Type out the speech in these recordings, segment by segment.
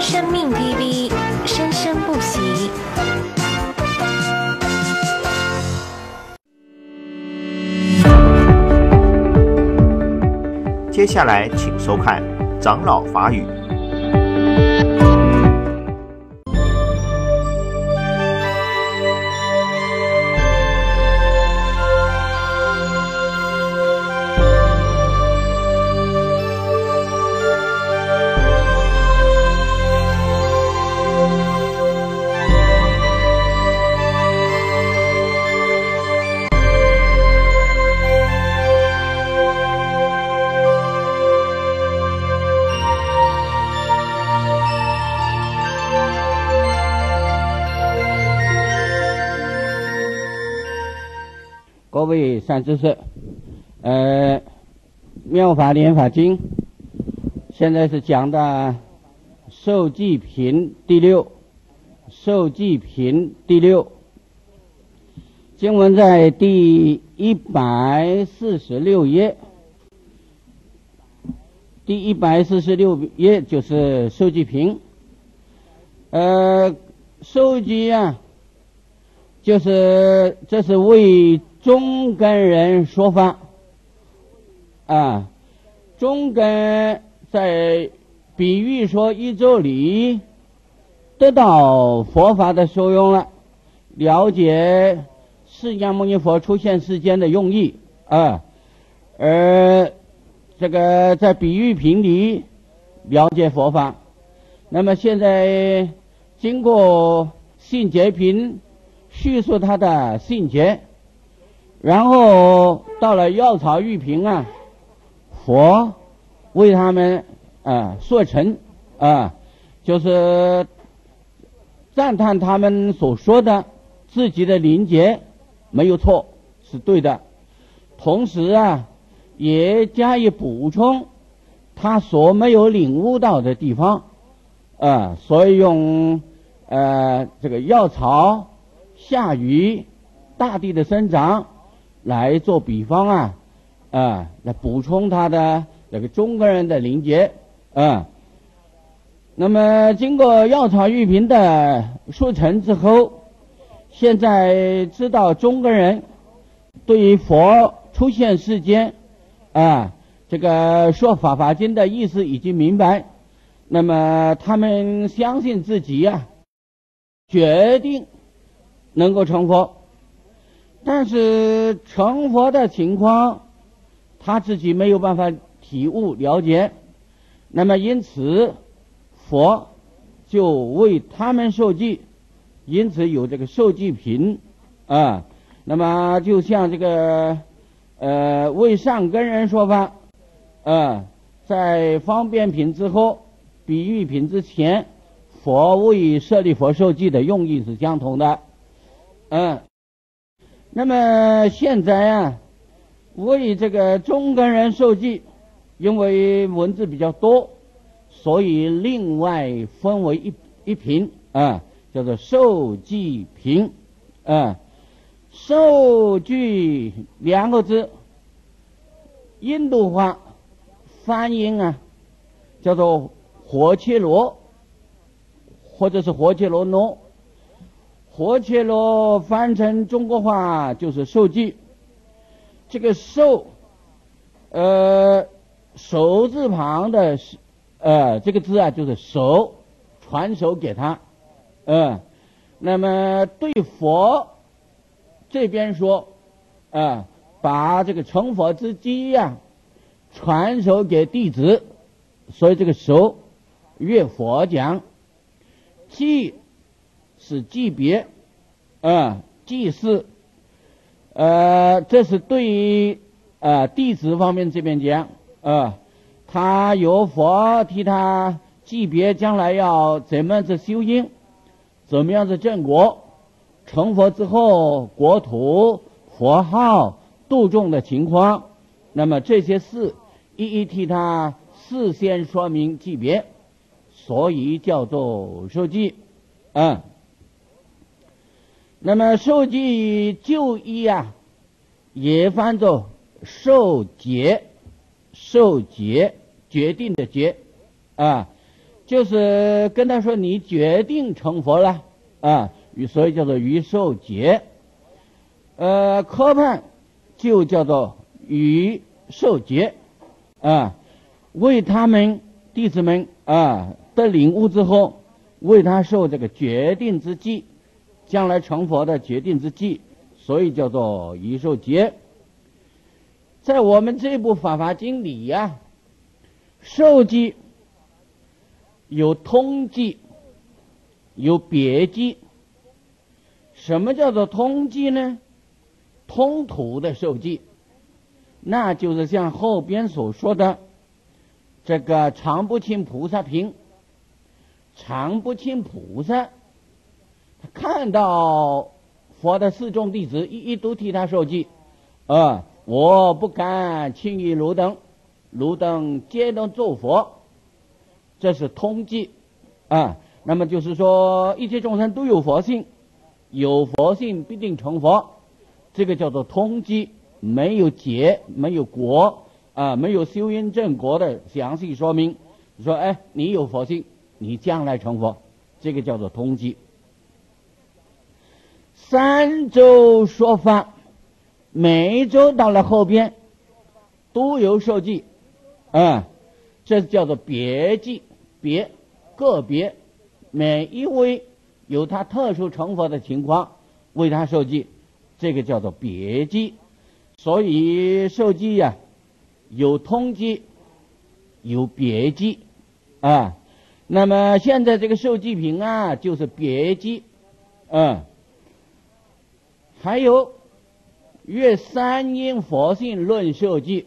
生命 TV 生生不息。 接下来请收看长老法语。 各位善知识，妙法莲法经现在是讲的受记品第六，受记品第六，经文在第146页，第146页就是受记品。受记啊，就是这是为中根人说法啊，中根在比喻说一周里得到佛法的受用了，了解释迦牟尼佛出现世间的用意啊，而这个在比喻品里了解佛法。那么现在经过信解品叙述他的信解，然后到了药草喻品啊，佛为他们说成就是赞叹他们所说的自己的灵解没有错，是对的，同时啊也加以补充他所没有领悟到的地方所以用这个药草、下雨、大地的生长来做比方来补充他的这个中国人的灵解那么经过药草喻品的说成之后，现在知道中国人对于佛出现世间这个说法华经的意思已经明白，那么他们相信自己决定能够成佛，但是成佛的情况他自己没有办法体悟了解，那么因此佛就为他们受记，因此有这个受记品那么就像这个为上根人说法在方便品之后，比喻品之前，佛为舍利佛受记的用意是相同的那么现在为这个中根人受记，因为文字比较多，所以另外分为一品叫做受记品受记两个字印度话翻译叫做活切罗或者是活切罗诺，活切罗翻成中国话就是受记。这个受手字旁的这个字就是手，传授给他那么对佛这边说把这个成佛之机传授给弟子，所以这个手越佛讲，记是记别祭祀这是对于弟子方面这边讲他由佛替他记别将来要怎么样子修行，怎么样子正果，成佛之后国土、佛号、度众的情况，那么这些事一一替他事先说明记别，所以叫做受记那么受记就义也翻作受解，受解决定的决就是跟他说你决定成佛了啊，所以叫做于受劫。科判就叫做于受劫啊，为他们弟子们啊的领悟之后，为他受这个决定之际，将来成佛的决定之际，所以叫做于受劫。在我们这部《法华经》里呀，受记有通记，有别记。什么叫做通记呢？通途的受记，那就是像后边所说的这个常不轻菩萨品。常不轻菩萨他看到佛的四众弟子一都替他受记，我不敢轻于汝等，汝等皆能做佛，这是通记啊。那么就是说一切众生都有佛性，有佛性必定成佛，这个叫做通记，没有结，没有果啊，没有修因正果的详细说明。说你有佛性，你将来成佛，这个叫做通记。三周说法，每一周到了后边都有受记这叫做别记，个别，每一位有他特殊成佛的情况为他受记，这个叫做别记。所以受记呀，有通记，有别记那么现在这个受记品就是别记还有约三因佛性论受记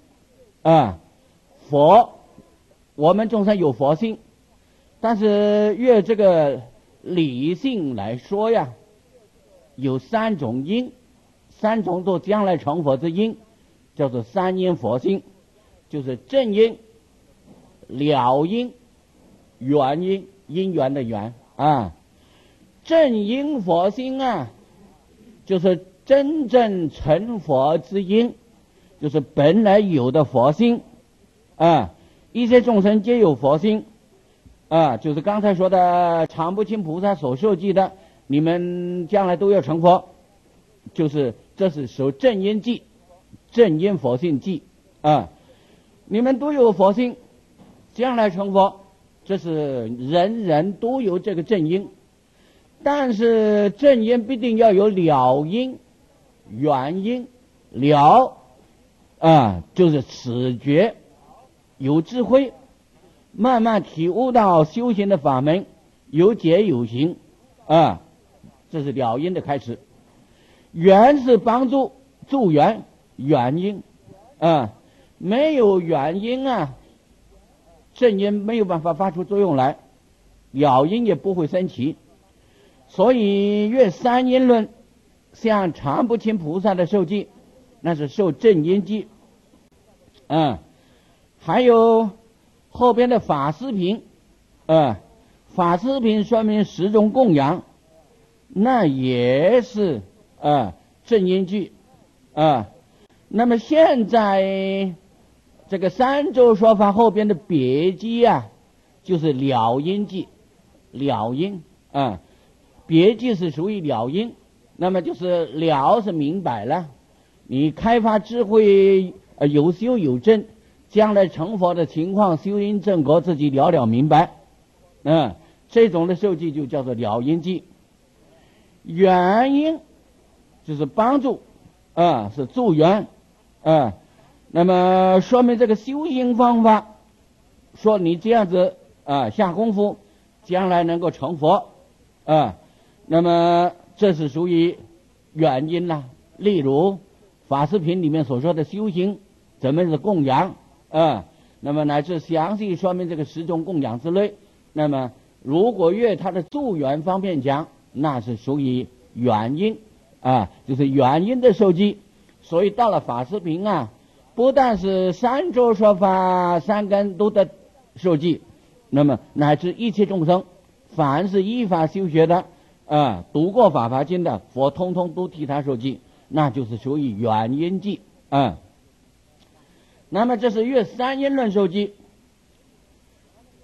佛，我们众生有佛性，但是越这个理性来说呀，有三种因，三种做将来成佛之因，叫做三因佛性，就是正因、了因、缘因，因缘的缘正因佛性就是真正成佛之因，就是本来有的佛性一切众生皆有佛性就是刚才说的常不轻菩萨所受记的，你们将来都要成佛，就是这是属正因记，正因佛性记你们都有佛性，将来成佛，这是人人都有这个正因。但是正因必定要有了因、缘因。了就是始觉，有智慧，慢慢体悟到修行的法门，有解有行这是了因的开始。缘是帮助助缘，缘因没有缘因正因没有办法发出作用来，了因也不会升起。所以越三因论，像常不轻菩萨的受记，那是受正因记还有后边的法师品法师品说明十种供养，那也是正因记那么现在这个三周说法后边的别记就是了因记，了因别记是属于了因，那么就是了是明白了，你开发智慧有修有证，将来成佛的情况，修因正果自己了明白这种的受记就叫做了因记。缘因就是帮助是助缘那么说明这个修行方法，说你这样子下功夫，将来能够成佛那么这是属于原因啦。例如法师品里面所说的修行怎么是供养那么乃至详细说明这个十种供养之类，那么如果越它的助缘方面讲，那是属于原因就是原因的受记。所以到了法师品不但是三周说法三根都得受记，那么乃至一切众生，凡是依法修学的读过法华经的佛，通通都替他受记，那就是属于原因记那么这是越三因论受记。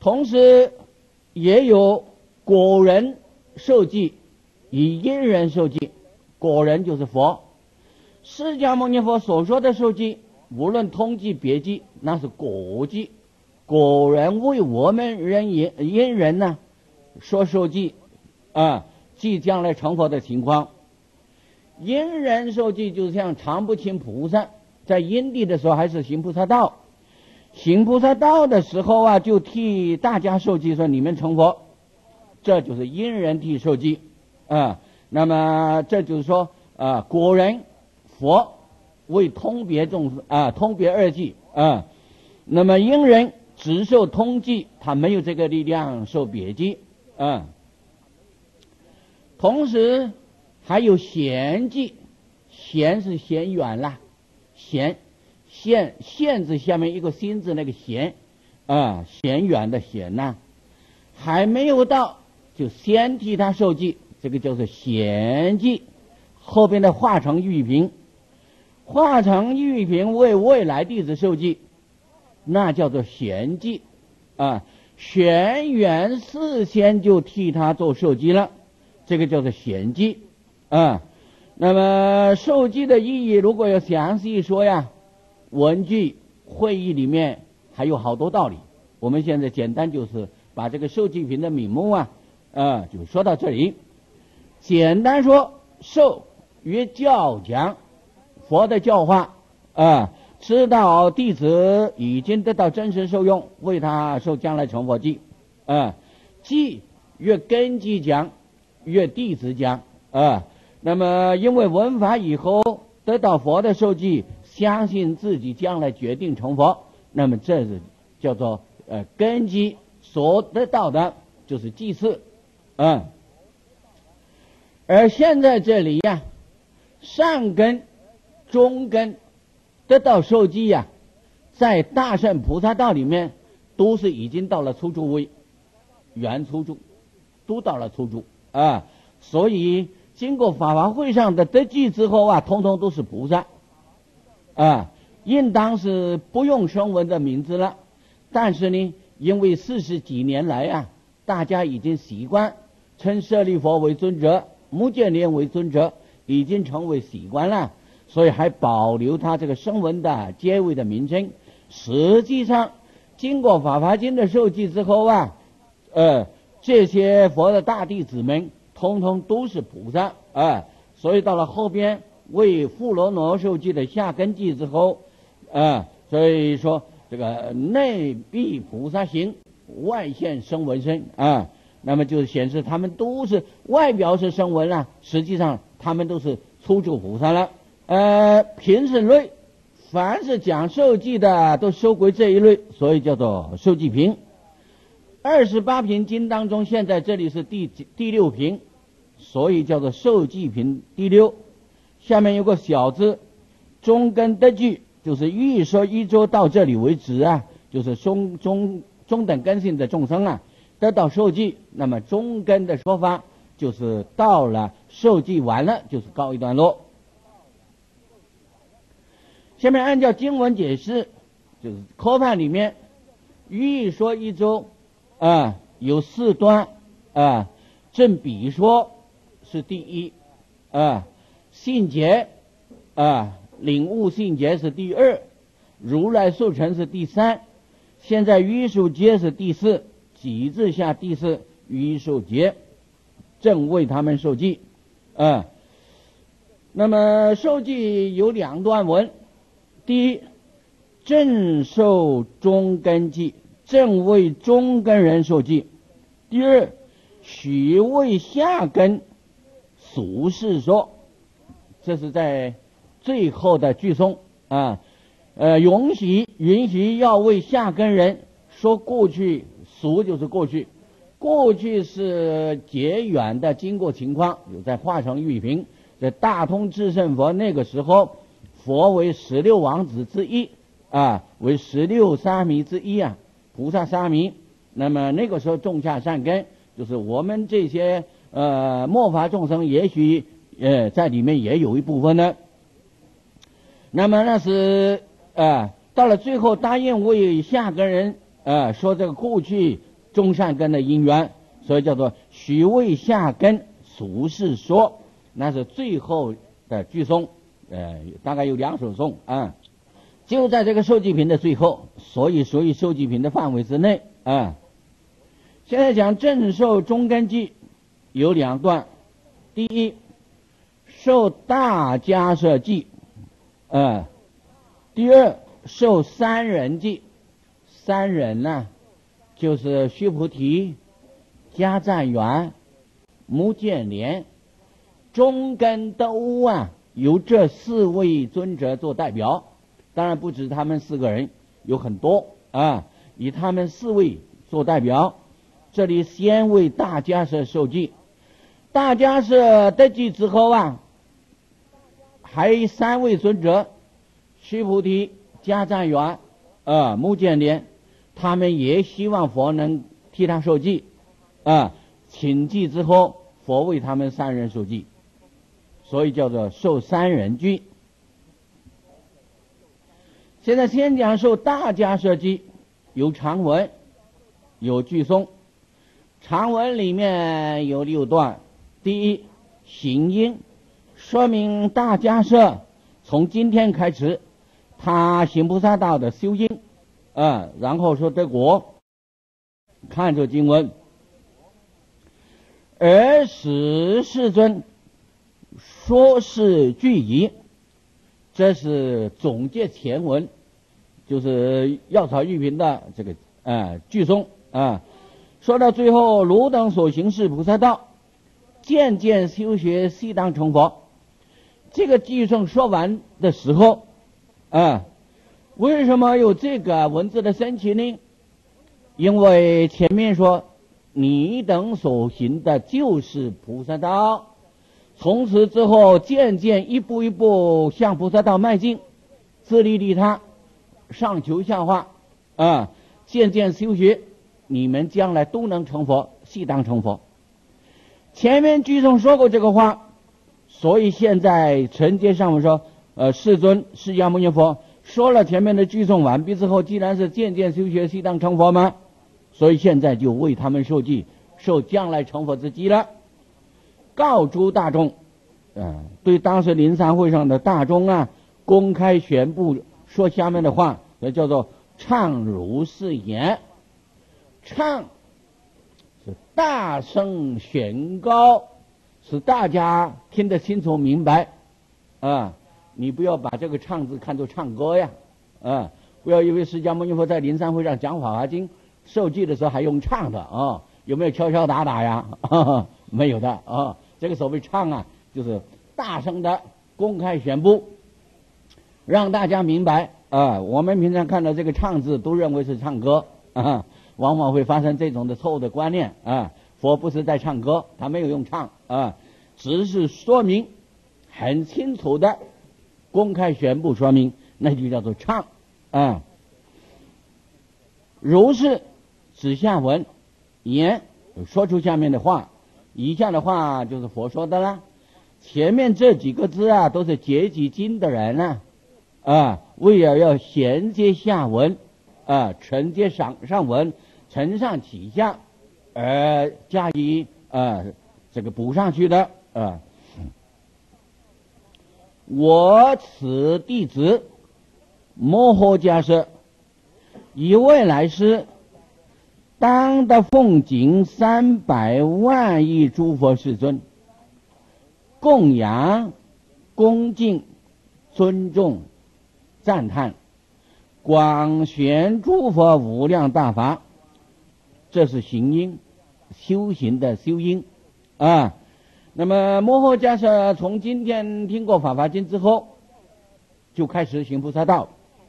同时也有果人受记与因人受记。果人就是佛，释迦牟尼佛所说的受记，无论通记别记，那是果记。果人为我们因人呢说受记记将来成佛的情况。因人受记就像常不轻菩萨在因地的时候还是行菩萨道，行菩萨道的时候就替大家受记，说你们成佛，这就是因人替受记那么这就是说果人佛为通别通别二记那么因人只受通记，他没有这个力量受别记同时还有显记，显是显远了，显字下面一个心字，那个显显远的显还没有到，就先替他受记，这个叫做显记。后边的化成玉瓶，化成玉瓶为未来弟子受记，那叫做显记显远事先就替他做受记了，这个叫做显记那么受记的意义如果要详细说文具会议里面还有好多道理，我们现在简单就是把这个受记品的名目就说到这里。简单说，受曰教讲，佛的教化知道弟子已经得到真实受用，为他受将来成佛记记曰根基讲，曰弟子讲那么因为闻法以后得到佛的受记，相信自己将来决定成佛，那么这是叫做根基所得到的就是祭祀而现在这里上根中根得到受记在大乘菩萨道里面都是已经到了初住位，原初住都到了初住所以经过法华会上的得记之后通通都是菩萨应当是不用声闻的名字了。但是呢，因为40几年来大家已经习惯称舍利佛为尊者，目犍连为尊者，已经成为习惯了，所以还保留他这个声闻的阶位的名称。实际上经过法华经的受记之后这些佛的大弟子们通通都是菩萨所以到了后边为富罗罗受记的下根记之后所以说这个内必菩萨行，外现声闻身那么就显示他们都是外表是声闻了，实际上他们都是初住菩萨了品是类，凡是讲受记的都收归这一类，所以叫做受记品。28品经当中，现在这里是第6品，所以叫做受记品第6。下面有个小字，中根得具，就是欲说一周到这里为止就是中等根性的众生得到受记，那么中根的说法就是到了受记完了，就是告一段落。下面按照经文解释，就是科判里面欲说一周有4端正比说是第1信解领悟信解是第2，如来速成是第3，现在余数劫是第4，己字下第4，余数劫正为他们受记那么受记有2段文，第一，正受中根记，正为中根人受记；第二，许为下根俗世说，这是在最后的句诵允许要为下根人说过去，俗就是过去，过去是结远的经过情况，有在化成玉瓶，在大通智胜佛那个时候，佛为16王子之一为16沙弥之一菩萨沙弥。那么那个时候种下善根，就是我们这些末法众生也许在里面也有一部分呢。那么那是到了最后答应为下根人说这个过去种善根的因缘，所以叫做许为下根俗世说，那是最后的句颂，大概有2首颂啊，就在这个受记品的最后，所以属于受记品的范围之内啊。现在讲正受中根记有2段，第一受大迦摄记，第二受3人记。3人呢，就是须菩提、迦赞园、目犍连、中根都由这4位尊者做代表，当然不止他们4个人，有很多以他们4位做代表。这里先为大迦摄受记，大迦摄得记之后还有3位尊者，须菩提、迦赞园、目犍连，他们也希望佛能替他受记请记之后，佛为他们3人受记，所以叫做受3人记。现在先讲受大迦摄记，有长文有句颂。长文里面有6段，第一行因，说明大迦摄从今天开始他行菩萨道的修因然后说得果。看着经文，而使世尊说是句疑，这是总结前文，就是药草玉品的这个句颂说到最后，汝等所行是菩萨道，渐渐修学悉当成佛。这个句颂说完的时候为什么有这个文字的升起呢？因为前面说你等所行的就是菩萨道，从此之后渐渐一步一步向菩萨道迈进，自利利他，上求下化渐渐修学，你们将来都能成佛，悉当成佛。前面句中说过这个话，所以现在承接上文说世尊释迦牟尼佛说了前面的句颂完毕之后，既然是渐渐修学悉当成佛嘛，所以现在就为他们受记，受将来成佛之记了。告诸大众对当时灵山会上的大众公开宣布说下面的话，那叫做唱如是言。唱是大声宣告，使大家听得清楚明白你不要把这个唱字看作唱歌不要以为释迦牟尼佛在灵山会上讲法华经受记的时候还用唱的有没有敲敲打打呀没有的这个所谓唱就是大声的公开宣布，让大家明白我们平常看到这个唱字都认为是唱歌往往会发生这种的错误的观念佛不是在唱歌，他没有用唱只是说明很清楚的公开宣布说明，那就叫做唱如是指下文言，说出下面的话，以下的话就是佛说的啦。前面这几个字都是结集经的人为了要衔接下文承接上文，承上启下而加以这个补上去的我此弟子摩诃迦摄以未来世当得奉敬300万亿诸佛世尊，供养恭敬尊重赞叹，广宣诸佛无量大法，这是行因，修行的修因那么摩诃迦摄从今天听过法华经之后，就开始行菩萨道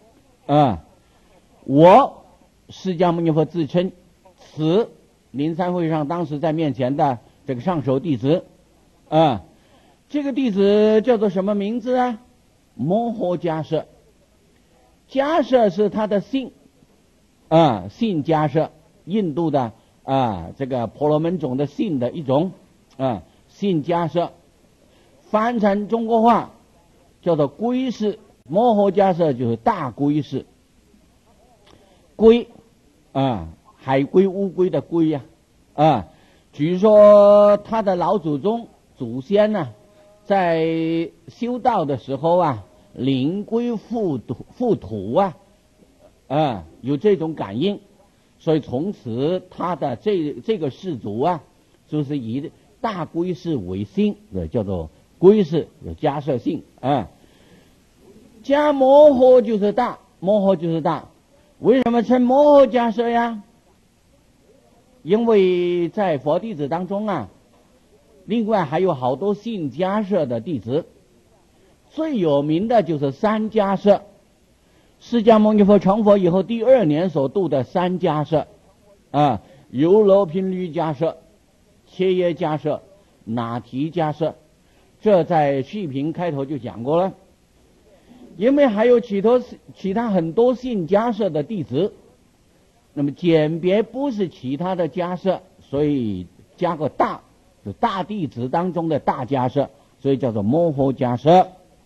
我释迦牟尼佛自称此灵山会上当时在面前的这个上首弟子这个弟子叫做什么名字摩诃迦摄。迦摄是他的姓姓迦摄，印度的这个婆罗门种的姓的一种姓迦摄，翻成中国话叫做龟氏。摩诃迦摄就是大龟氏，龟海龟、乌龟的龟呀，据说他的老祖宗祖先呢，在修道的时候啊，灵龟附土啊，有这种感应，所以从此他的这个氏族啊，就是以大龟氏为姓，叫做龟氏，有家社姓啊。加摩诃就是大，摩诃就是大。为什么称摩诃家社呀？因为在佛弟子当中啊，另外还有好多姓家社的弟子，最有名的就是三家社。释迦牟尼佛成佛以后第2年所度的三家社优楼频率家社、切耶家社、那提家社，这在续品开头就讲过了。因为还有其他很多姓家社的弟子，那么简别不是其他的家社，所以加个大，就大弟子当中的大家社，所以叫做摩诃家社。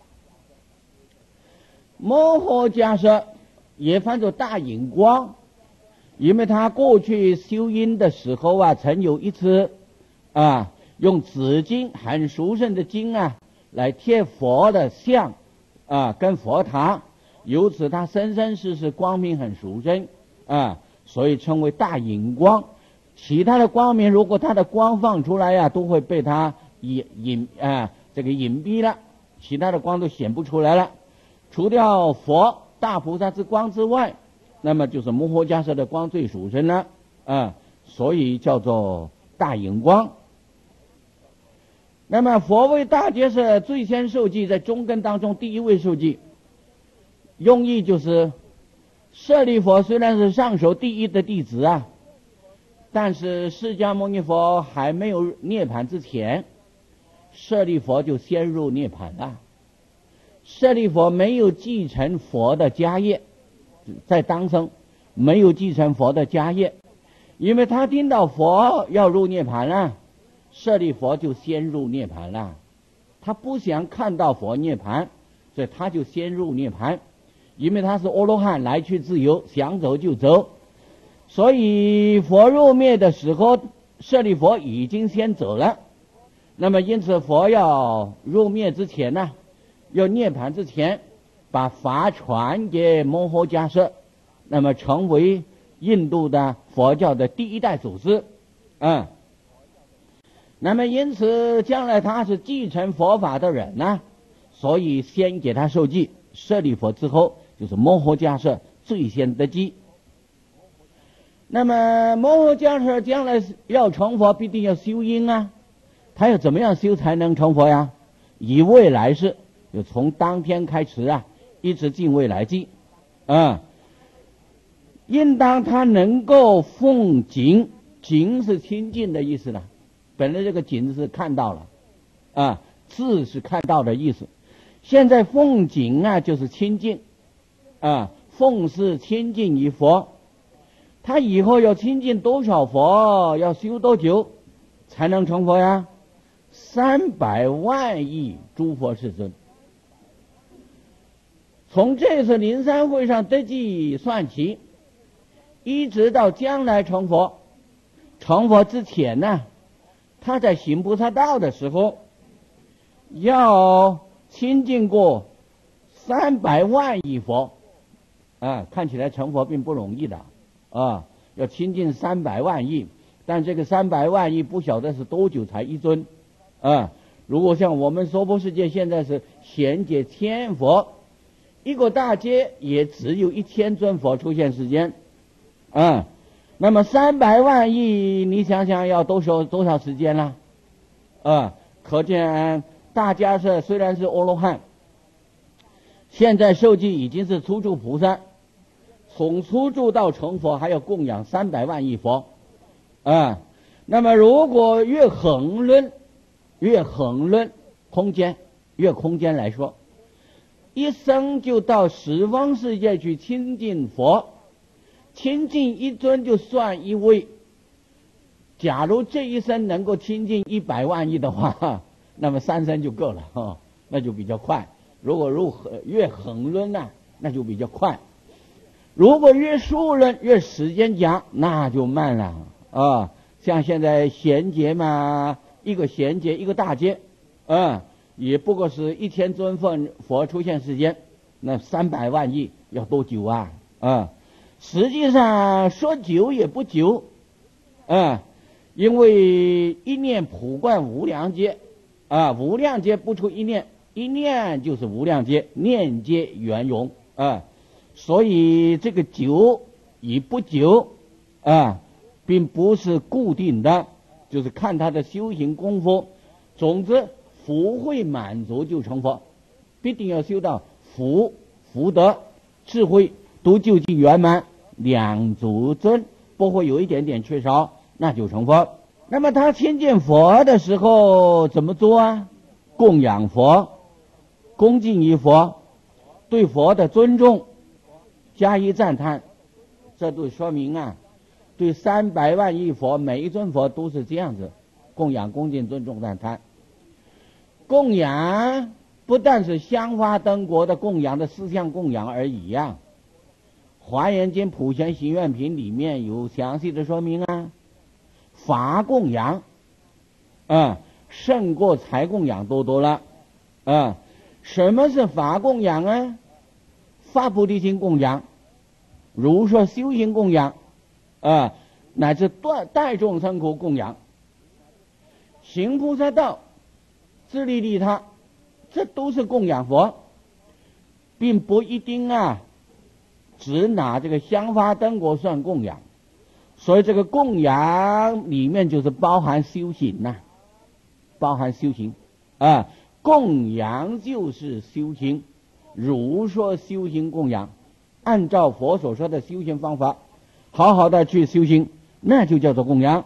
摩诃家社也翻作大引光，因为他过去修因的时候啊，曾有一次用紫金很殊胜的金来贴佛的像跟佛塔，由此他生生世世光明很殊胜所以称为大引光。其他的光明如果他的光放出来都会被他隐蔽了，其他的光都显不出来了。除掉佛大菩萨之光之外，那么就是摩诃迦叶的光最殊胜了所以叫做大引光。那么佛为大迦叶最先受记，在中根当中第一位受记，用意就是舍利佛虽然是上首第一的弟子但是释迦牟尼佛还没有涅槃之前，舍利佛就先入涅槃了。舍利佛没有继承佛的家业，在当生没有继承佛的家业，因为他听到佛要入涅槃了，舍利佛就先入涅槃了。他不想看到佛涅槃，所以他就先入涅槃，因为他是阿罗汉，来去自由，想走就走。所以佛入灭的时候，舍利佛已经先走了。那么因此佛要入灭之前呢，要涅槃之前，把法传给摩诃迦叶，那么成为印度的佛教的第一代祖师那么因此将来他是继承佛法的人所以先给他受记。舍利佛之后就是摩诃迦叶最先得记。那么摩诃迦叶将来要成佛，必定要修因他要怎么样修才能成佛呀？以未来世，就从当天开始一直进未来际应当他能够奉景，景是亲近的意思了。本来这个景是看到了字是看到的意思，现在奉景就是亲近奉是亲近于佛。他以后要亲近多少佛，要修多久才能成佛呀？300万亿诸佛世尊。从这次灵山会上得记算起，一直到将来成佛。成佛之前他在行菩萨道的时候，要亲近过300万亿佛看起来成佛并不容易的要亲近300万亿，但这个300万亿不晓得是多久才一尊如果像我们娑婆世界现在是贤解千佛，一个大街也只有1000尊佛出现世间那么300万亿你想想要多少时间了可见大迦叶虽然是阿罗汉，现在受记已经是初住菩萨，从初住到成佛还要供养300万亿佛那么如果越横论空间来说，一生就到十方世界去亲近佛，亲近一尊就算一位。假如这一生能够亲近100万亿的话，那么3生就够了那就比较快。如果越横论那就比较快。 如果越数人越时间讲，那就慢了啊。像现在衔接嘛，一个衔接一个大节，也不过是1000尊佛出现时间，那300万亿要多久啊？实际上说久也不久，因为一念普观无量劫，无量劫不出一念，一念就是无量劫，念劫圆融，所以这个久与不久，并不是固定的，就是看他的修行功夫。总之，福慧满足就成佛，必定要修到福德、智慧都究竟圆满，两足尊，不会有一点点缺少，那就成佛。那么他亲近佛的时候怎么做啊？供养佛，恭敬于佛，对佛的尊重加以赞叹，这都说明啊，对300万亿佛每一尊佛都是这样子供养、恭敬、尊重、赞叹。供养不但是香花灯果的供养的思想供养而已呀，华严经普贤行愿品里面有详细的说明啊。法供养胜过财供养多了。什么是法供养啊？发菩提心供养，如说修行供养，乃至代众生苦供养，行菩萨道，自利利他，这都是供养佛，并不一定只拿这个香花灯果算供养。所以这个供养里面就是包含修行包含修行供养就是修行，如说修行供养，按照佛所说的修行方法好好的去修行，那就叫做供养。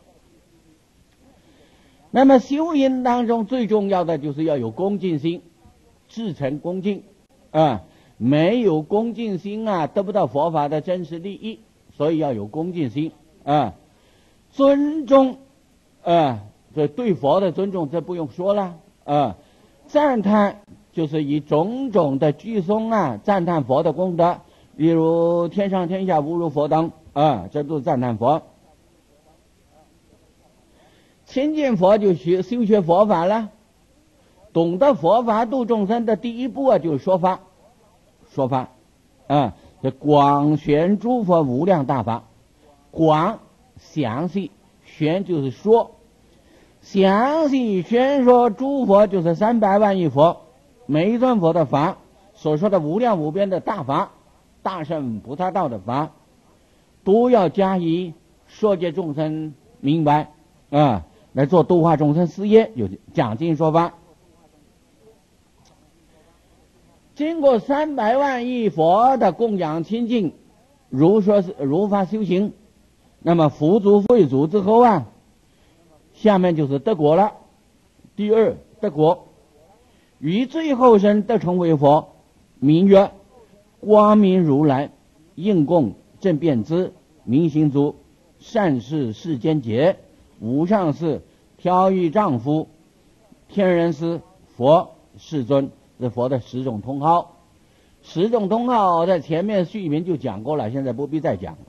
那么修行当中最重要的就是要有恭敬心，至诚恭敬没有恭敬心得不到佛法的真实利益，所以要有恭敬心尊重这对佛的尊重，这不用说了赞叹就是以种种的具颂赞叹佛的功德，例如天上天下无如佛等这都是赞叹佛。亲近佛就修学佛法了，懂得佛法度众生的第一步就是说法这广宣诸佛无量大法，广详细，宣就是说，详细宣说诸佛就是300万亿佛，每一尊佛的法所说的无量无边的大法，大乘菩萨道的法，都要加以说给众生明白来做度化众生事业，有讲经说法。经过300万亿佛的供养亲近，如说是如法修行，那么福足慧足之后下面就是得果了。第二得果，于最后生得成为佛，名曰光明如来，应供正遍知，明行足，善事世间劫，无上士，调御丈夫，天人师，佛世尊，这佛的10种通号。10种通号在前面序名就讲过了，现在不必再讲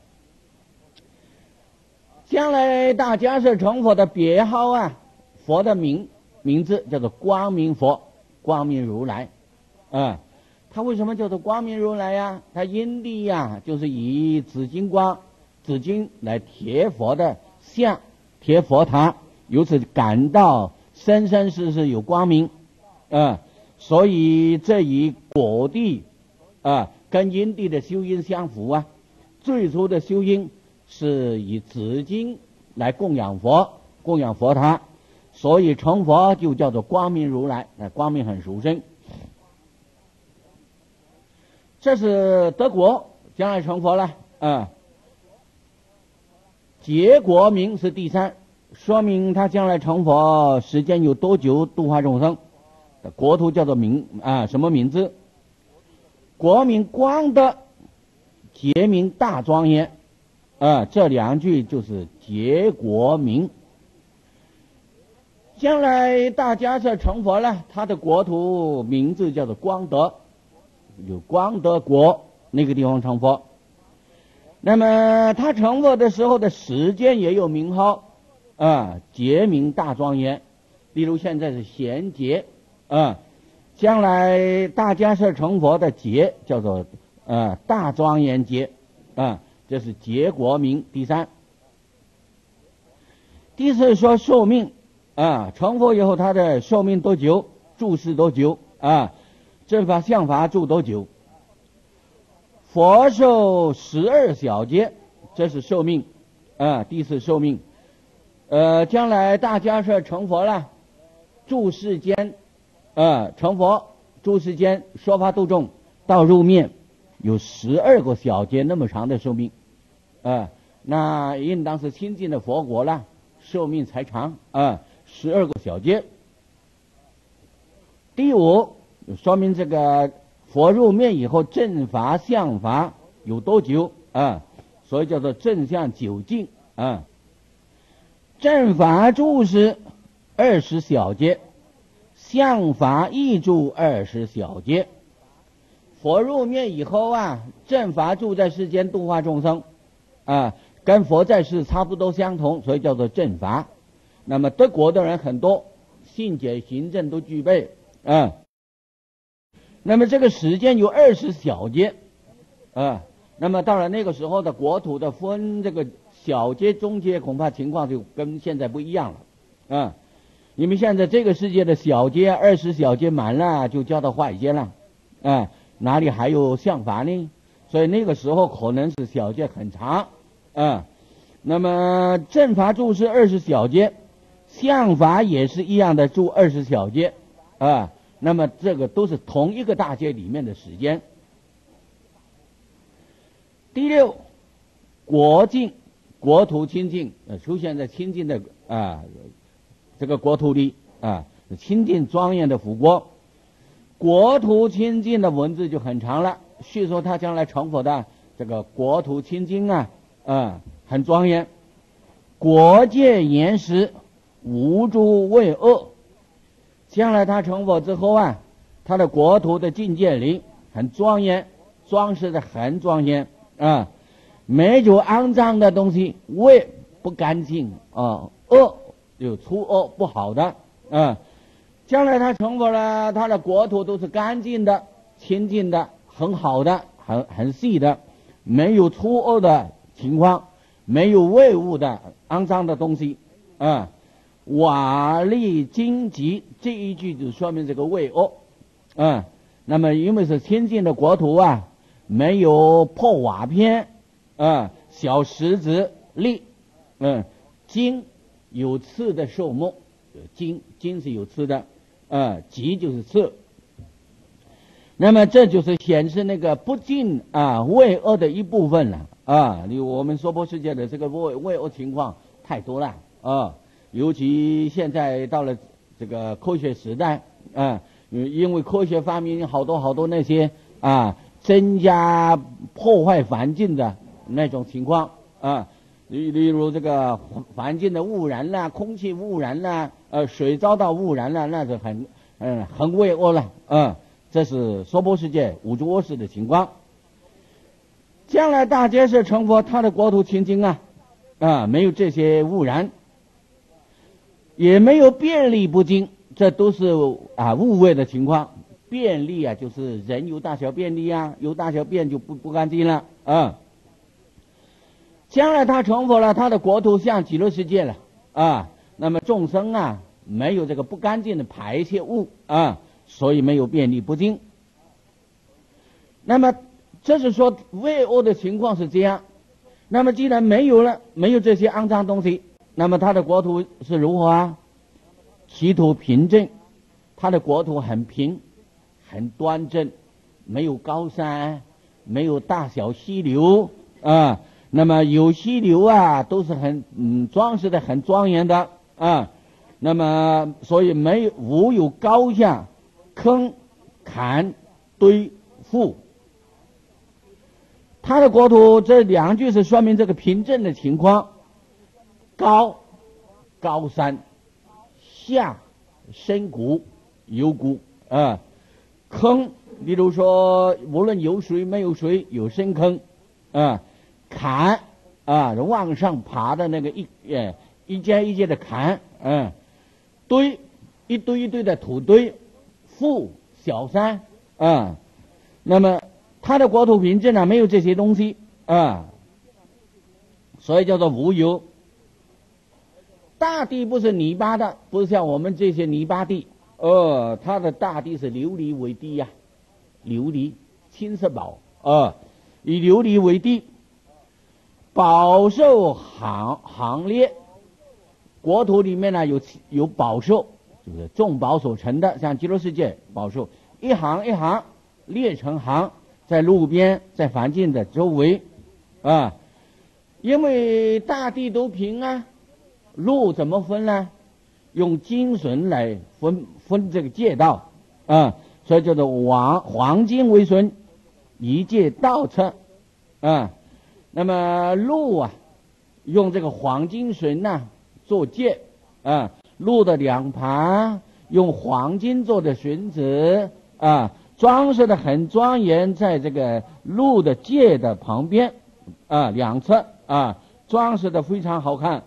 将来大家是成佛的别号佛的名字叫做光明佛，光明如来他为什么叫做光明如来呀？他因地就是以紫金来贴佛的像，贴佛塔，由此感到生生世世有光明所以这与果地跟因地的修因相符最初的修因是以紫金来供养佛塔，所以成佛就叫做光明如来光明很殊胜。这是得果，将来成佛了结果名是第3，说明他将来成佛时间有多久，度化众生。国土叫做什么名字？国名光德，结名大庄严这2句就是结国名。将来大家是成佛了，他的国土名字叫做光德，有光德国那个地方成佛。那么他成佛的时候的时间也有名号节名大庄严，例如现在是贤节将来大迦叶成佛的节叫做大庄严节这是节国名。第三，第四说寿命成佛以后他的寿命多久，住世多久正法相法住多久。佛寿12小劫，这是寿命第四寿命。将来大迦叶成佛了，住世间成佛，住世间说法度众到入灭，有12个小劫那么长的寿命那应当是亲近的佛国了，寿命才长12个小劫。第五，说明这个佛入灭以后正法相法有多久所以叫做正相究竟正法住是20小劫，相法亦住20小劫。佛入灭以后正法住在世间度化众生跟佛在世差不多相同，所以叫做正法。那么德国的人很多，信解行证都具备那么这个时间有20小劫那么当然那个时候的国土的分这个小阶中阶恐怕情况就跟现在不一样了因为现在这个世界的小阶20小阶满了就叫到坏阶了哪里还有相法呢？所以那个时候可能是小阶很长那么正法住是20小阶，相法也是一样的住20小阶那么这个都是同一个大阶里面的时间。第六，国境，国土清净出现在清净的这个国土里清净庄严的福国。国土清净的文字就很长了，叙说他将来成佛的这个国土清净很庄严。国界严实，无诸畏恶。将来他成佛之后他的国土的境界里很庄严，装饰的很庄严没有肮脏的东西，畏不干净恶有粗恶不好的将来他成佛了，他的国土都是干净的、清净的、很好的、很细的，没有粗恶的情况，没有秽物的肮脏的东西瓦砾荆棘，这一句就说明这个秽恶那么因为是清净的国土没有破瓦片小石子砾荆有刺的树木，荆是有刺的棘就是刺。那么这就是显示那个不净秽恶的一部分了我们娑婆世界的这个秽恶情况太多了尤其现在到了这个科学时代因为科学发明好多那些增加破坏环境的那种情况例如这个环境的污染啦，空气污染啦水遭到污染了，那是很秽恶了这是娑婆世界五浊恶世的情况。将来大迦叶成佛，他的国土清净没有这些污染，也没有便利不净，这都是污秽的情况。便利就是人有大小便利有大小便就不干净了将来他成佛了，他的国土像极乐世界了那么众生没有这个不干净的排泄物所以没有便利不净。那么这是说秽恶的情况是这样。那么既然没有这些肮脏东西，那么他的国土是如何其土平正，他的国土很平很端正，没有高山，没有大小溪流那么有溪流都是很装饰的很庄严的那么所以无有高下坑坎堆覆。他的国土这两句是说明这个平正的情况。高山，下深谷有谷坑例如说，无论有水没有水，有深坑，坎往上爬的那个一阶一阶的坎，堆一堆一堆的土堆，腹小山，那么它的国土品质呢没有这些东西，所以叫做无有。大地不是泥巴的，不是像我们这些泥巴地，它的大地是琉璃为地呀，琉璃青色宝，以琉璃为地，宝兽行列，国土里面呢有宝兽，就是众宝所成的，像极乐世界宝兽，一行一行列成行，在路边，在环境的周围，因为大地都平啊，路怎么分呢？用金绳来分这个界道，所以叫做黄金为绳，一界道车，那么路用这个黄金绳做界，路的两旁用黄金做的绳子，装饰的很庄严，在这个路的界的旁边，两侧，装饰的非常好看。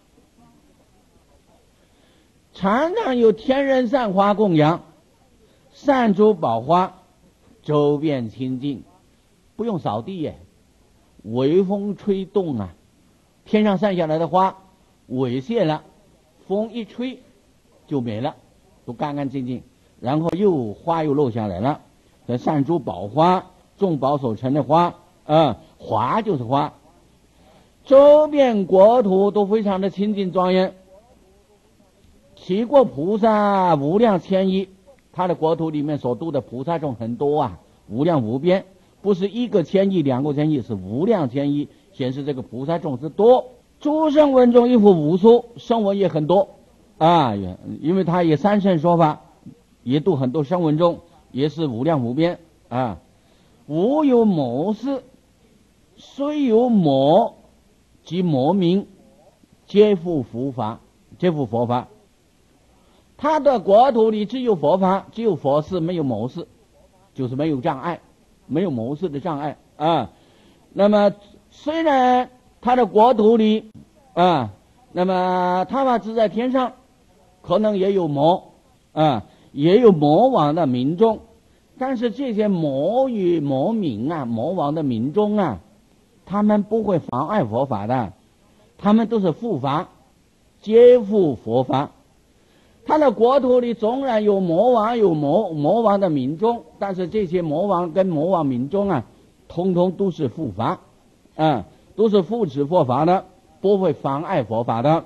常常有天人散花供养，散珠宝花，周遍清净，不用扫地耶，微风吹动天上散下来的花猥亵了，风一吹就没了，都干干净净，然后花又落下来了。这散珠宝花，众宝所成的花，花就是花，周遍国土都非常的清净庄严。其过菩萨无量千亿，他的国土里面所度的菩萨众很多无量无边，不是一个千亿两个千亿，是无量千亿，显示这个菩萨众之多。诸圣文中亦复无数，圣文也很多因为他也三圣说法，也度很多圣文中，也是无量无边无有某事，虽有某即魔名，皆复佛法，皆复佛法。他的国土里只有佛法，只有佛事，没有某事，就是没有障碍，没有某事的障碍那么虽然他的国土里那么他法自在天上，可能也有魔也有魔王的民众，但是这些魔与魔民魔王的民众他们不会妨碍佛法的，他们都是护法，皆护佛法。他的国土里纵然有魔王，有魔王的民众，但是这些魔王跟魔王民众通通都是护法都是扶持佛法的，不会妨碍佛法的。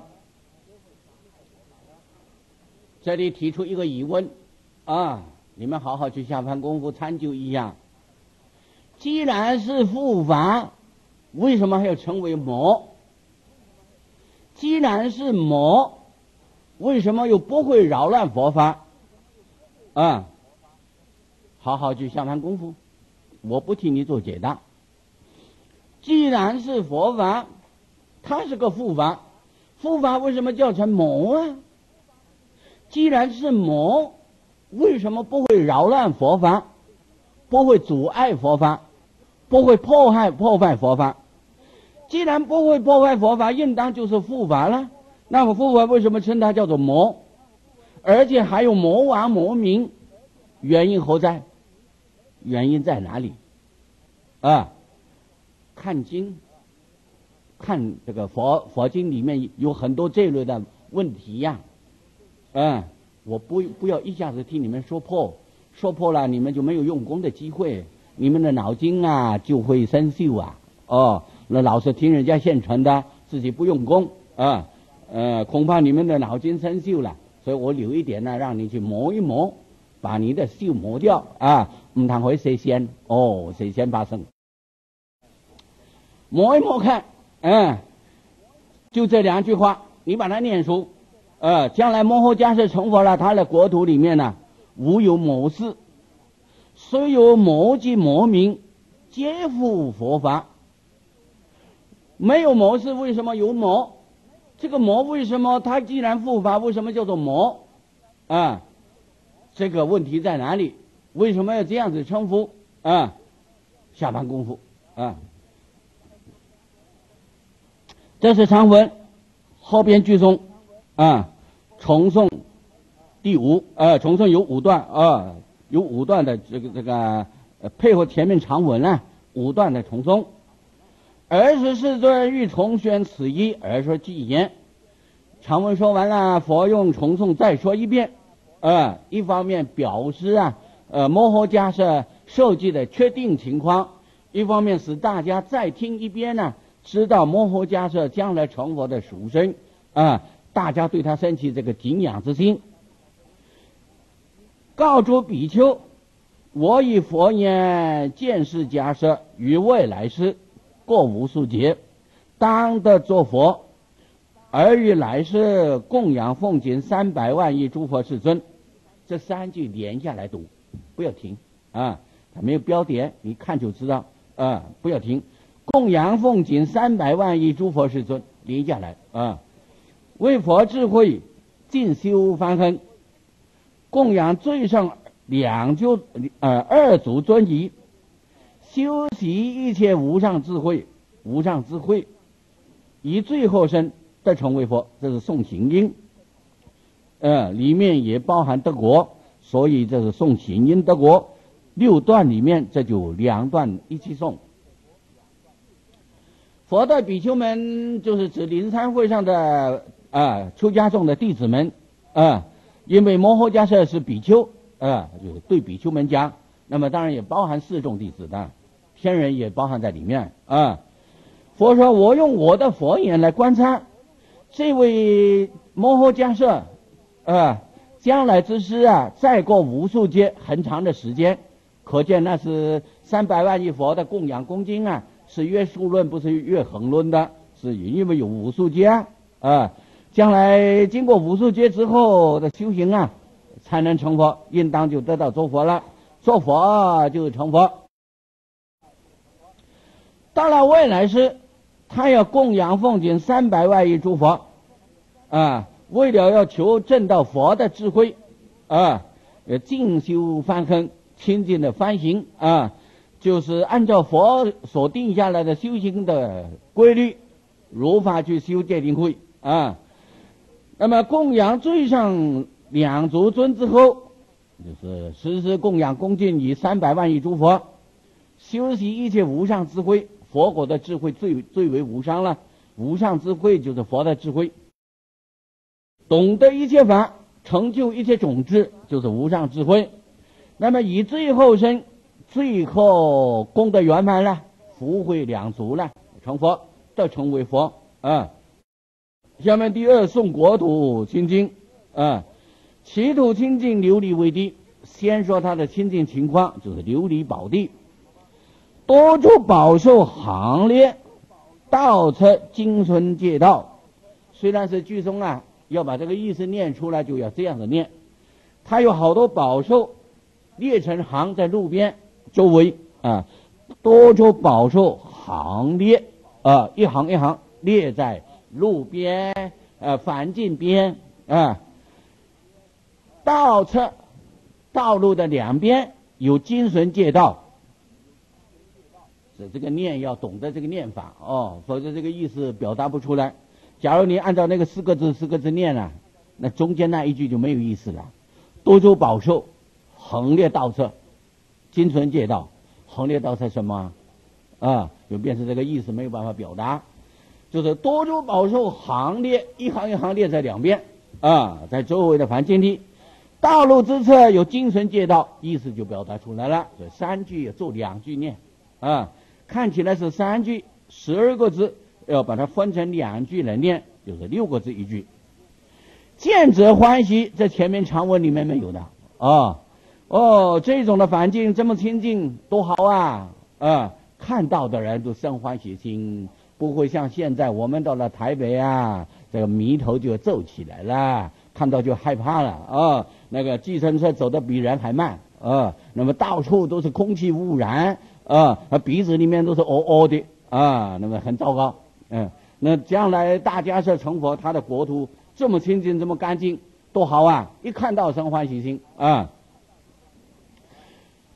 这里提出一个疑问你们好好去下番功夫参究一下，既然是护法，为什么还要称为魔？既然是魔，为什么又不会扰乱佛法好好去下番功夫，我不替你做解答。既然是佛法，它是个护法，护法为什么叫成魔既然是魔，为什么不会扰乱佛法，不会阻碍佛法，不会破坏佛法？既然不会破坏佛法，应当就是护法了。那么护法为什么称它叫做魔？而且还有魔王魔民，原因何在？原因在哪里看经，看这个佛经里面有很多这类的问题我不要一下子替你们说破了，你们就没有用功的机会，你们的脑筋就会生锈那老是听人家现成的，自己不用功恐怕你们的脑筋生锈了，所以我留一点让你去磨一磨，把你的锈磨掉唔通可以谁先发生，磨一磨看就这两句话，你把它念熟将来摩诃迦叶成佛了，他的国土里面无有某事，虽有某即魔名，皆复佛法。没有魔事，为什么有魔？这个魔为什么它既然护法，为什么叫做魔这个问题在哪里？ 为什么要这样子称呼啊？下班功夫啊。这是长文后边句中啊，重诵第五重诵有5段啊，有5段的这个配合前面长文啊，5段的重诵。24世尊欲重宣此意而说偈言。长文说完了，佛用重诵再说一遍一方面表示摩诃迦叶受记的确定情况，一方面使大家再听一遍呢，知道摩诃迦叶将来成佛的殊胜大家对他升起这个敬仰之心。告诸比丘，我以佛言见识迦叶于未来世过无数劫，当得作佛，而于来世供养奉敬300万亿诸佛世尊。这3句连下来读，不要停它没有标点，你看就知道不要停。供养奉敬300万亿诸佛世尊，连下来为佛智慧尽修梵行，供养最上2足尊仪，修习一切无上智慧，以最后身得成为佛。这是诵行音里面也包含得国，所以这是诵行音得国。6段里面这就2段一起诵。佛的比丘们就是指灵山会上的出家众的弟子们因为摩诃迦叶是比丘就是对比丘们讲，那么当然也包含4众弟子的天人也包含在里面佛说，我用我的佛眼来观察这位摩诃迦叶将来之事再过无数劫很长的时间，可见那是300万亿佛的供养恭敬是越数论不是越横论的，是因为有无数劫将来经过无数劫之后的修行才能成佛，应当就得到做佛了，做佛就成佛。到了未来世，他要供养奉敬300万亿诸佛为了要求证到佛的智慧进修梵行，清净的梵行就是按照佛所定下来的修行的规律，如法去修戒定慧那么供养最上2足尊之后，就是时时供养恭敬以300万亿诸佛，修习一切无上智慧。佛果的智慧最为无上了，无上智慧就是佛的智慧。懂得一切法，成就一切种智，就是无上智慧。那么以最后身，最后功德圆满了，福慧2足了，成佛，得成为佛下面第2诵国土清净其土清净琉璃为地。先说他的清净情况，就是琉璃宝地，多处宝树行列，道车经纶戒道。虽然是句中要把这个意思念出来，就要这样的念。它有好多宝树列成行在路边周围多处宝树行列一行一行列在路边梵境边道侧道路的2边有经纶戒道。这个念要懂得这个念法否则这个意思表达不出来。假如你按照那个4个字念那中间那一句就没有意思了。多处宝树横列道侧，经纶戒道，横列道侧什么就变成这个意思，没有办法表达。就是多处宝树行列，一行一行列在2边在周围的梵境地，道路之侧有经纶戒道，意思就表达出来了。所以3句做2句念看起来是3句12个字，要把它分成2句来念，就是6个字一句。见者欢喜，这前面长文里面没有的这种的梵境这么清净多好看到的人都生欢喜心，不会像现在我们到了台北这个眉头就皱起来了，看到就害怕了那个计程车走得比人还慢那么到处都是空气污染鼻子里面都是的那么很糟糕那将来大迦叶成佛，他的国土这么清净这么干净多好一看到生欢喜心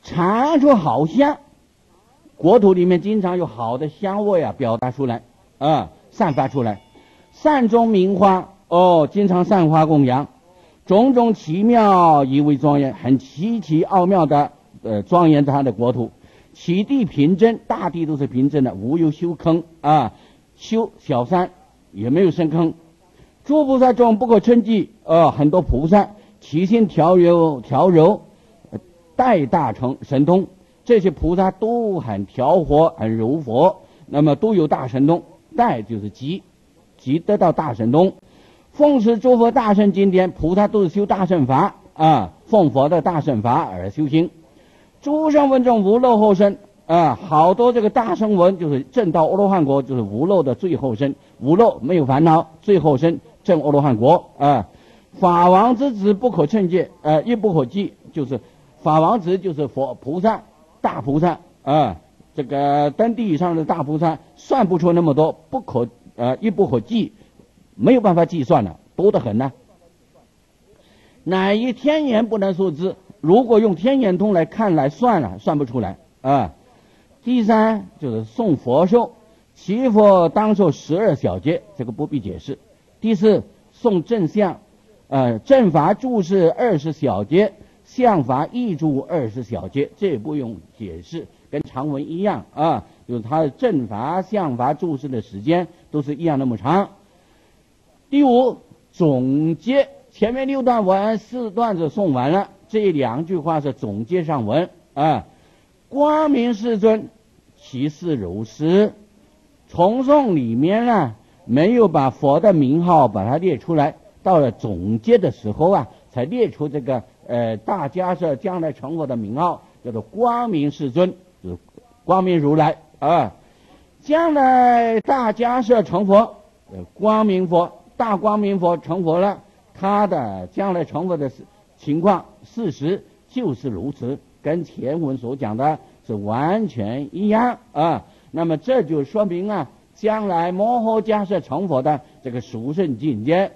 尝出好香，国土里面经常有好的香味啊，表达出来散发出来。善种名花经常散花供养，种种奇妙以为庄严，很奇奇奥妙的庄严他的国土。其地平整，大地都是平整的，无有修坑修小山也没有深坑。诸菩萨中不可称计很多菩萨其心调柔带大成神通，这些菩萨都很调和很柔佛，那么都有大神通。带就是即得到大神通。奉持诸佛大乘经典，菩萨都是修大乘法奉佛的大乘法而修行。诸声闻中无漏后生好多这个大声闻就是证到阿罗汉国，就是无漏的最后生，无漏没有烦恼，最后生证阿罗汉国法王之子不可称计亦不可计，就是法王子就是佛菩萨大菩萨这个登地以上的大菩萨算不出那么多，亦不可计，没有办法计算了，多得很呢。乃以天眼不能数之，如果用天眼通来看来算不出来第三就是诵佛咒，其佛当受12小劫，这个不必解释。第四诵正相正法注释20小劫，相法译注20小劫，这也不用解释，跟常文一样就是它的正法相法注释的时间都是一样那么长。第五总结，前面6段文4段子诵完了，这2句话是总结上文光明世尊其事如是。重诵里面呢没有把佛的名号把它列出来，到了总结的时候才列出这个大迦叶将来成佛的名号，叫做光明世尊，就是光明如来将来大迦叶成佛，光明佛大光明佛成佛了，他的将来成佛的情况事实就是如此，跟前文所讲的是完全一样那么这就说明将来摩诃迦叶成佛的这个殊胜境界。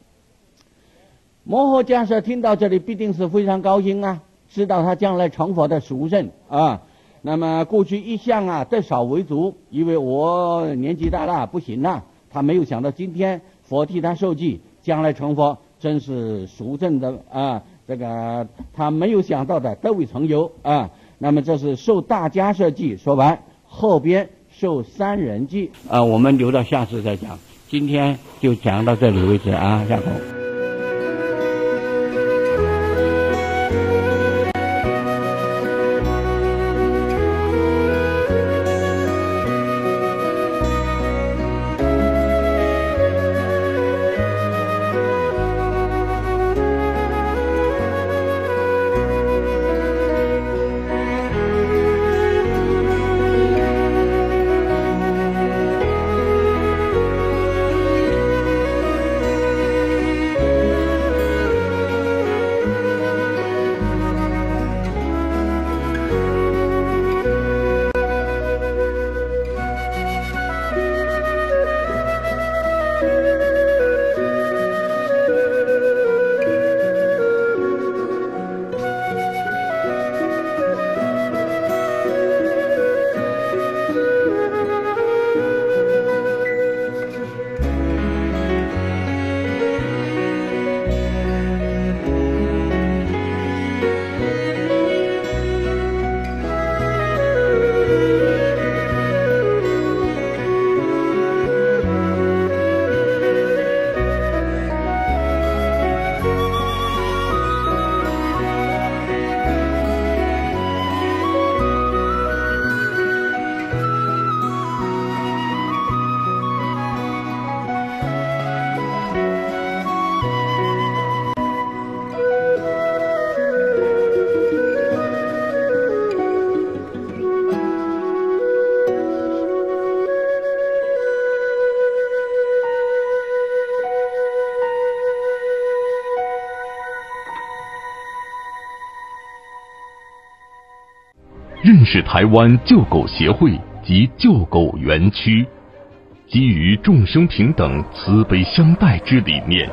摩诃迦叶听到这里必定是非常高兴知道他将来成佛的殊胜那么过去一向得少为主，因为我年纪大了不行了，他没有想到今天佛替他受记，将来成佛真是殊胜的这个他没有想到的得未曾有那么这是受大迦叶记说完，后边受三人记我们留到下次再讲，今天就讲到这里为止下口。 认识台湾救狗协会及救狗园区，基于众生平等、慈悲相待之理念，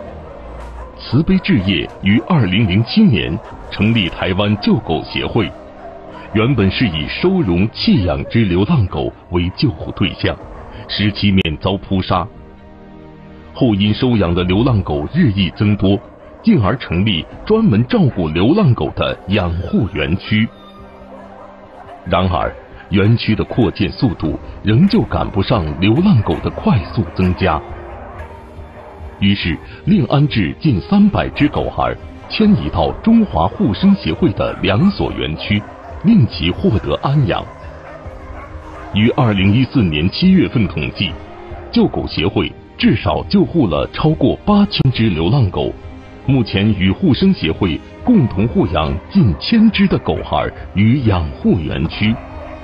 慈悲置业于2007年成立台湾救狗协会， 原本是以收容弃养之流浪狗为救护对象，使其免遭扑杀。后因收养的流浪狗日益增多，进而成立专门照顾流浪狗的养护园区。然而，园区的扩建速度仍旧赶不上流浪狗的快速增加，于是另安置近300只狗孩，迁移到中华护生协会的2所园区，令其获得安养。于2014年7月份统计，救狗协会至少救护了超过8000只流浪狗，目前与护生协会共同护养近1000只的狗孩于养护园区。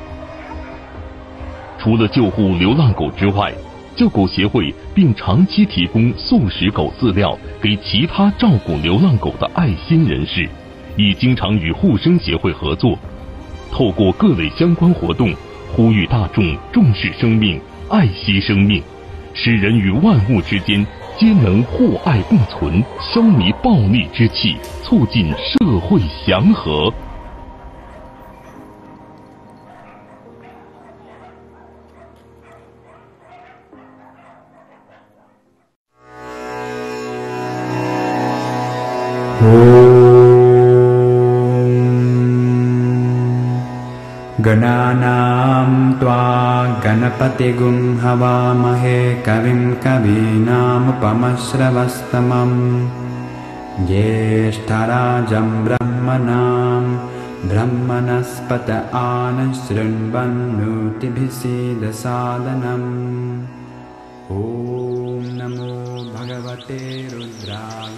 除了救护流浪狗之外，救狗协会并长期提供素食狗饲料给其他照顾流浪狗的爱心人士，亦经常与护生协会合作，透过各类相关活动，呼吁大众重视生命，爱惜生命，使人与万物之间皆能互爱共存，消弭暴戾之气，促进社会祥和。 गणानां त्वा गणपतिगुं हवामहे कविं कवीनामुपमश्रवस्तमं ज्येष्ठराजं ब्रह्मणां ब्रह्मणस्पत आनशृण्वन्नोतिभिसीदसादनम् ॐ नमो भगवते रुद्राय。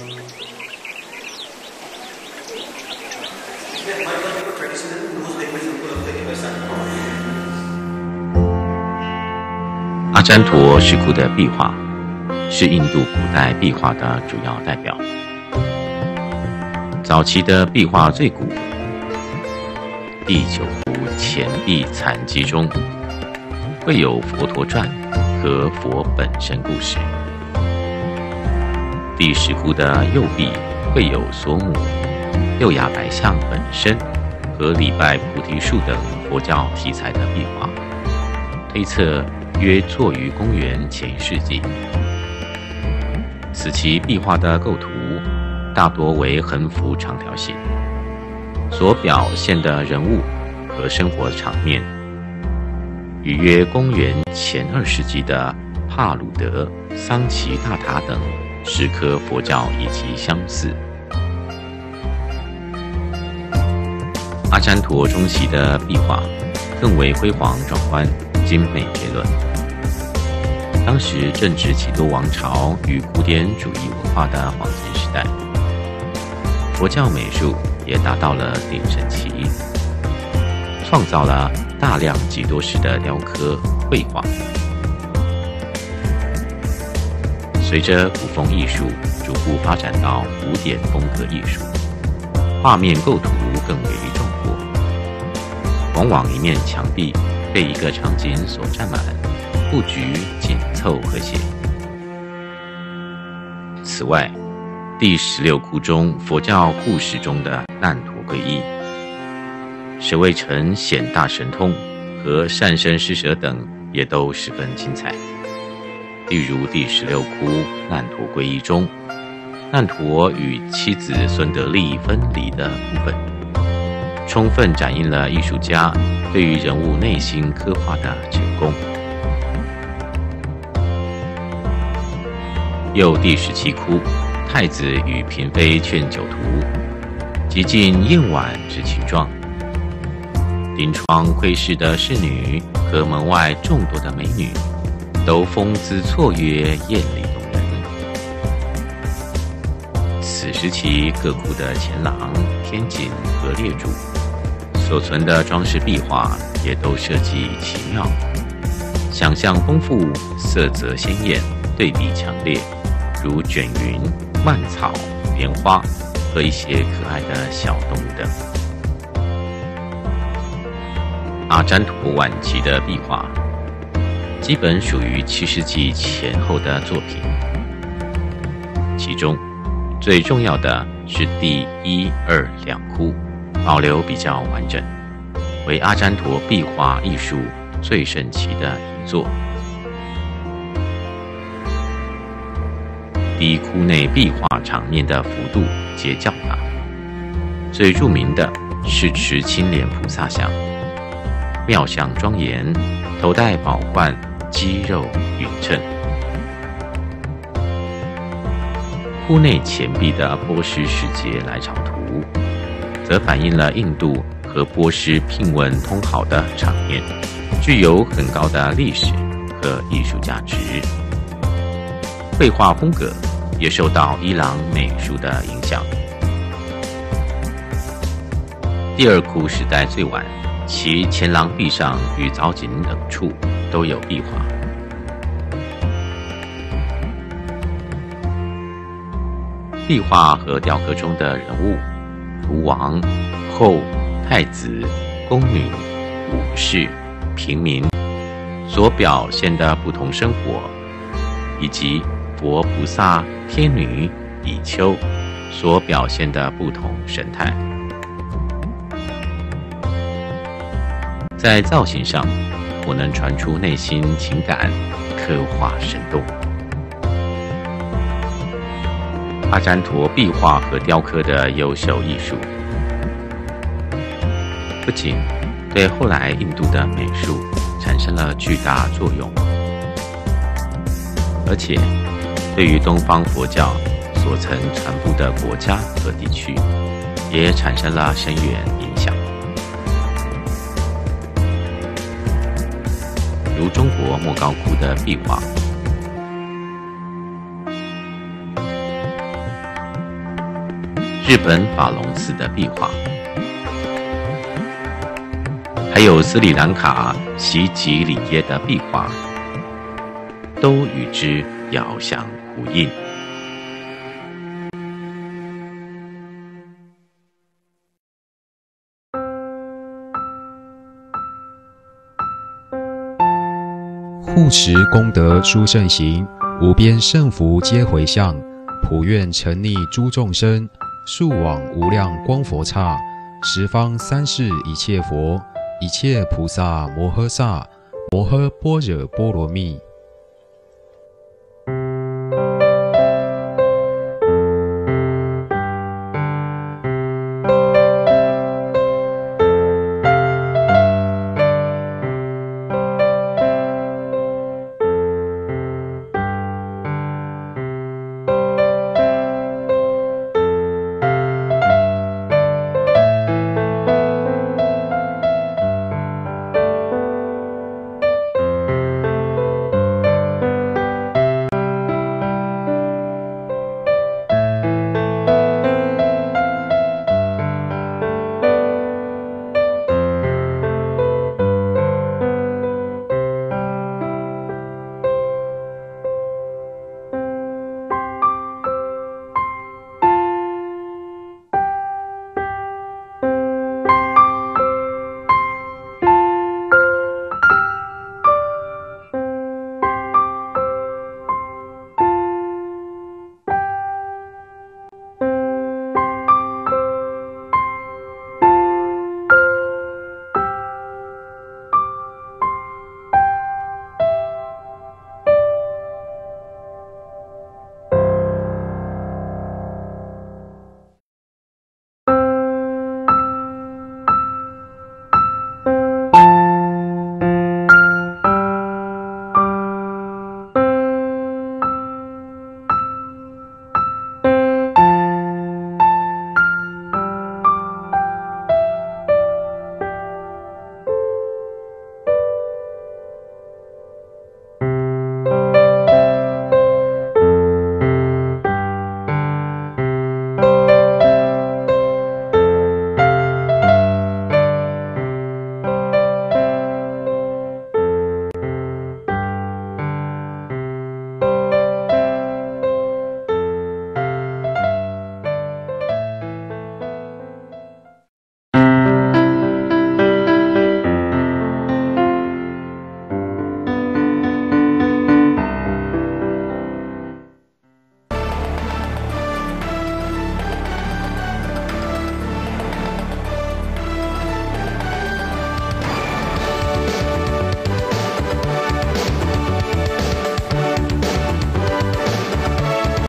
阿占陀石窟的壁画是印度古代壁画的主要代表。早期的壁画最古，第9幅前壁残迹中绘有佛陀传和佛本身故事。第10窟的右壁绘有索母、六牙白象本身和礼拜菩提树等佛教题材的壁画，推测约作于公元前1世纪。此期壁画的构图大多为横幅长条形，所表现的人物和生活场面与约公元前2世纪的帕鲁德、桑奇大塔等10颗佛教遗迹相似。阿占陀中期的壁画更为辉煌壮观，精美绝伦。当时正值几多王朝与古典主义文化的黄金时代，佛教美术也达到了鼎盛期，创造了大量极多式的雕刻绘画。随着古风艺术逐步发展到古典风格艺术，画面构图更为壮阔，往往一面墙壁被一个场景所占满，布局紧凑和谐。此外，第16窟中佛教故事中的难陀皈依、舍卫城显大神通和善生施舍等也都十分精彩。例如第16窟难陀皈依中，难陀与妻子孙德利分离的部分，充分展映了艺术家对于人物内心刻画的成功。又第17窟太子与嫔妃劝酒图，极尽燕婉之情状。临窗窥视的侍女和门外众多的美女，都风姿绰约，艳丽动人。此时期各窟的前廊、天井和列柱所存的装饰壁画也都设计奇妙，想象丰富，色泽鲜艳，对比强烈，如卷云、蔓草、莲花和一些可爱的小动物等。阿占陀晚期的壁画基本属于7世纪前后的作品，其中最重要的是第1、2两窟保留比较完整， 为阿占陀壁画艺术最盛期的一座。第一窟内壁画场面的幅度皆较大，最著名的是持青莲菩萨像，妙相庄严，头戴宝冠，肌肉匀称。窟内前壁的波斯使节来朝图，则反映了印度和波斯聘问通好的场面，具有很高的历史和艺术价值。绘画风格也受到伊朗美术的影响。第二窟时代最晚，其前廊壁上与藻井等处都有壁画。壁画和雕刻中的人物，如王、后、太子、宫女、武士、平民所表现的不同生活，以及佛菩萨、天女、比丘所表现的不同神态，在造型上我能传出内心情感，刻画生动。阿占陀壁画和雕刻的优秀艺术，不仅对后来印度的美术产生了巨大作用，而且对于东方佛教所曾传播的国家和地区，也产生了深远影响。如中国莫高窟的壁画，日本法隆寺的壁画，还有斯里兰卡西吉里耶的壁画，都与之遥相呼应。 护持功德殊胜行，无边胜福皆回向，普愿沉溺诸众生，速往无量光佛刹，十方三世一切佛，一切菩萨摩诃萨，摩诃般若波罗蜜。